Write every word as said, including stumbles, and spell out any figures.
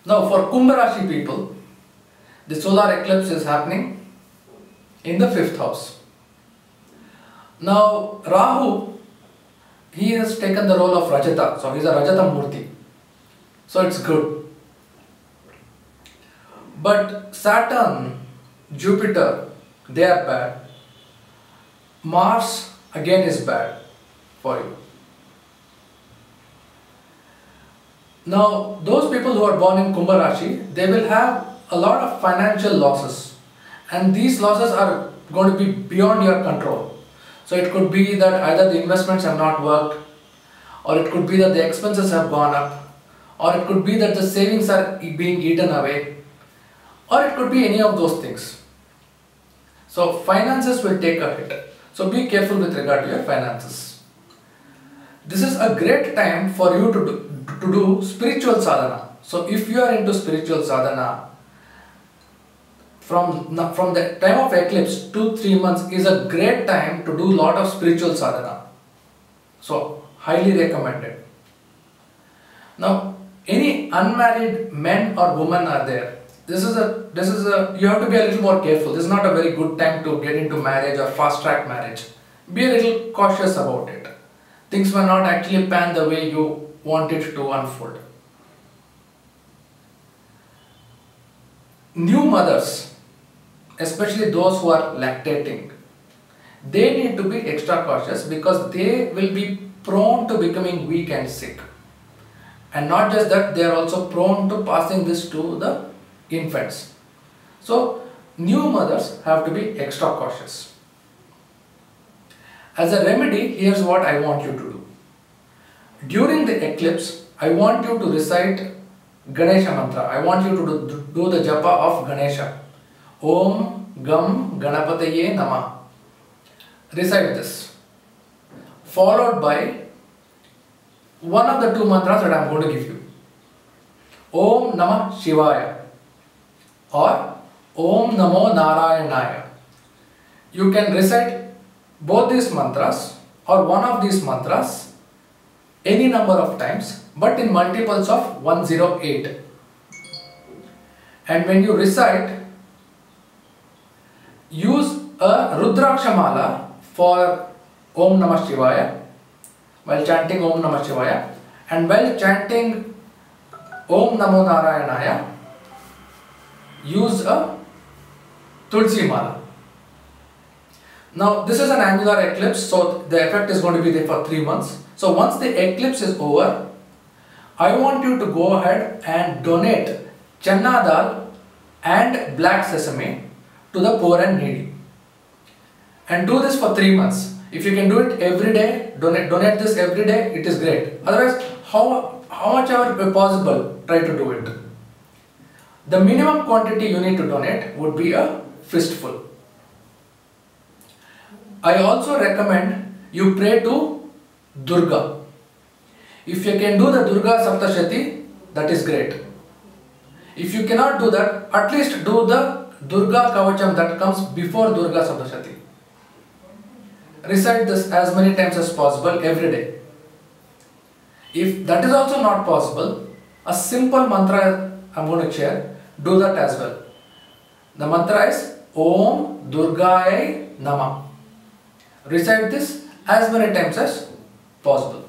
Now for Kumbha Rashi people, the solar eclipse is happening in the fifth house. Now Rahu, he has taken the role of Rajata, so he is a Rajata Murti. So it's good. But Saturn, Jupiter, they are bad. Mars again is bad for you. Now those people who are born in Kumbha Rashi, they will have a lot of financial losses, and these losses are going to be beyond your control. So it could be that either the investments have not worked, or it could be that the expenses have gone up, or it could be that the savings are being eaten away, or it could be any of those things. So finances will take a hit. So be careful with regard to your finances. This is a great time for you to do, to do spiritual sadhana. So if you are into spiritual sadhana, from, from the time of eclipse, two three months is a great time to do lot of spiritual sadhana. So highly recommended. Now any unmarried men or women are there. This is a, this is a, you have to be a little more careful. This is not a very good time to get into marriage or fast track marriage. Be a little cautious about it. Things will not actually pan the way you want it to unfold. New mothers, especially those who are lactating, they need to be extra cautious because they will be prone to becoming weak and sick. And not just that, they are also prone to passing this to the infants. So new mothers have to be extra cautious. As a remedy, here's what I want you to do. During the eclipse, I want you to recite Ganesha mantra. I want you to do, do the japa of Ganesha. Om Gam Ganapataye Namah. Recite this, followed by one of the two mantras that I am going to give you. Om Namah Shivaya or Om Namo Narayanaya. You can recite both these mantras or one of these mantras any number of times, but in multiples of one hundred eight. And when you recite, use a Rudraksha mala for Om Namah Shivaya while chanting Om Namah Shivaya, and while chanting Om Namo Narayanaya, use a Tulsi mala. Now this is an annular eclipse, so the effect is going to be there for three months. So once the eclipse is over, I want you to go ahead and donate Channa dal and black sesame to the poor and needy. And do this for three months. If you can do it every day, donate, donate this every day, it is great. Otherwise, how, how much ever possible, try to do it. The minimum quantity you need to donate would be a fistful. I also recommend you pray to Durga. If you can do the Durga Saptashati, that is great. If you cannot do that, at least do the Durga Kavacham that comes before Durga Saptashati. Recite this as many times as possible every day. If that is also not possible, a simple mantra I am going to share, do that as well. The mantra is Om Durgaye Namah. Recite this as many times as possible.